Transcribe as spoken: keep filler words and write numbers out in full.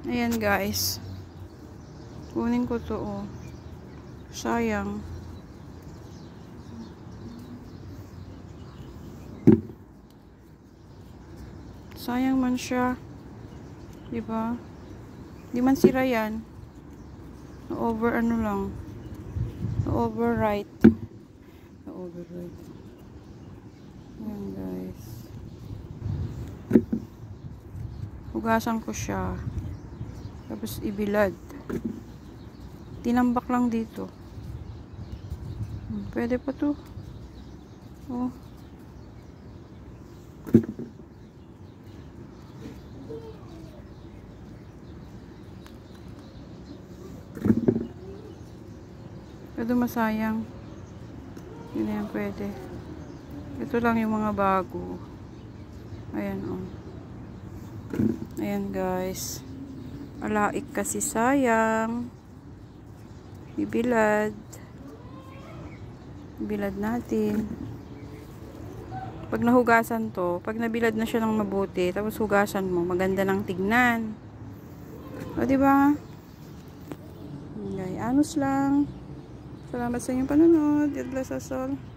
Ayan guys. Kunin ko to oh. Sayang. Sayang man siya. Diba? Di man sira yan. Na-over ano lang. Na-overwrite. Na-overwrite. Ayan guys. Hugasan ko siya. Tapos ibilad. Tinambak lang dito. Pwede pa to. Oh. Pero masayang. Yun na yan pwede. Ito lang yung mga bago. Ayan oh. Ayan guys. Alaik kasi sayang. Bibilad. Bibilad natin. Pag nahugasan to, pag nabilad na siya ng mabuti, tapos hugasan mo, maganda ng tignan. O diba? Okay, anos lang. Salamat sa inyong panonood. God bless us all.